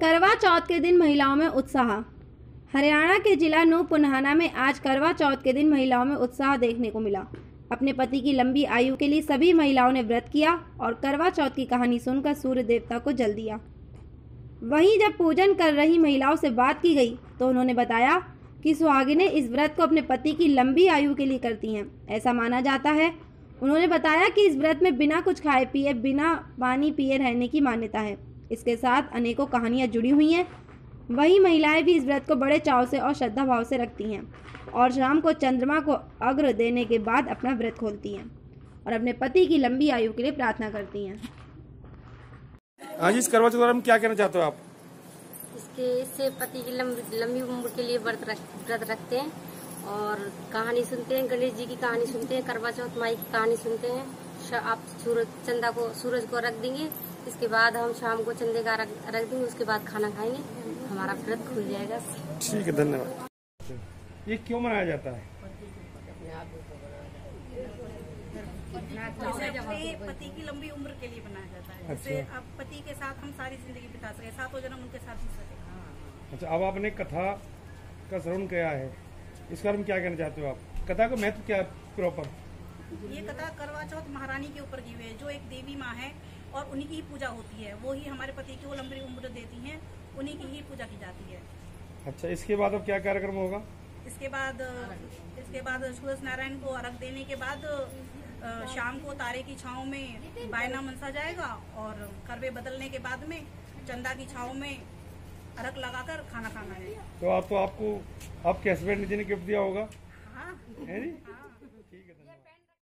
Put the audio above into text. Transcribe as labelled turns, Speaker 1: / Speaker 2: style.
Speaker 1: करवा चौथ के दिन महिलाओं में उत्साह। हरियाणा के जिला नूरपुन्हाना में आज करवा चौथ के दिन महिलाओं में उत्साह देखने को मिला। अपने पति की लंबी आयु के लिए सभी महिलाओं ने व्रत किया और करवा चौथ की कहानी सुनकर सूर्य देवता को जल दिया। वहीं जब पूजन कर रही महिलाओं से बात की गई तो उन्होंने बताया कि सुहागिनें इस व्रत को अपने पति की लंबी आयु के लिए करती हैं, ऐसा माना जाता है। उन्होंने बताया कि इस व्रत में बिना कुछ खाए पिए, बिना पानी पिए रहने की मान्यता है। इसके साथ अनेकों कहानियां जुड़ी हुई हैं। वही महिलाएं भी इस व्रत को बड़े चाव से और श्रद्धा भाव से रखती हैं और शाम को चंद्रमा को अर्घ्य देने के बाद अपना व्रत खोलती हैं और अपने पति की लंबी आयु के लिए प्रार्थना करती हैं।
Speaker 2: आज इस करवा चौथ में क्या कहना चाहते हो आप?
Speaker 3: इससे पति की लंबी उम्र के लिए व्रत रखते हैं और कहानी सुनते हैं, गणेश जी की कहानी सुनते हैं, करवा चौथ माई की कहानी सुनते हैं। आप सूरज को रख देंगे, इसके बाद हम शाम को चंदे का रख देंगे, उसके बाद खाना खाएंगे, हमारा व्रत खुल जाएगा।
Speaker 2: ठीक है, धन्यवाद। ये क्यों मनाया जाता है?
Speaker 4: जैसे अपने पति की लंबी उम्र के लिए बनाया जाता है। जैसे अब पति के साथ हम सारी जिंदगी बिता सके, सातों जन्म उनके साथ जी सके।
Speaker 2: अच्छा, अब आपने कथा का श्रवण किया है, इस बारे में क्या कहना चाहते हो आप? कथा का महत्व क्या है प्रॉपर?
Speaker 4: ये कथा करवा चौथ महारानी के ऊपर की हुई है, जो एक देवी माँ है और उन्हीं की ही पूजा होती है। वो ही हमारे पति की वो लंबी उम्र देती हैं, उन्हीं की ही पूजा की जाती है।
Speaker 2: अच्छा, इसके बाद अब क्या कार्यक्रम होगा?
Speaker 4: इसके बाद सूरज नारायण को अर्घ देने के बाद शाम को तारे की छांव में बायना मनसा जाएगा और करवे बदलने के बाद में चंदा की छांव में अर्घ लगाकर खाना खाना है।
Speaker 2: तो आपको आपके हस्बैंड जी ने गिफ्ट दिया होगा?
Speaker 4: हाँ,
Speaker 2: है जी?
Speaker 4: हाँ।
Speaker 2: ठीक है, धन्यवाद।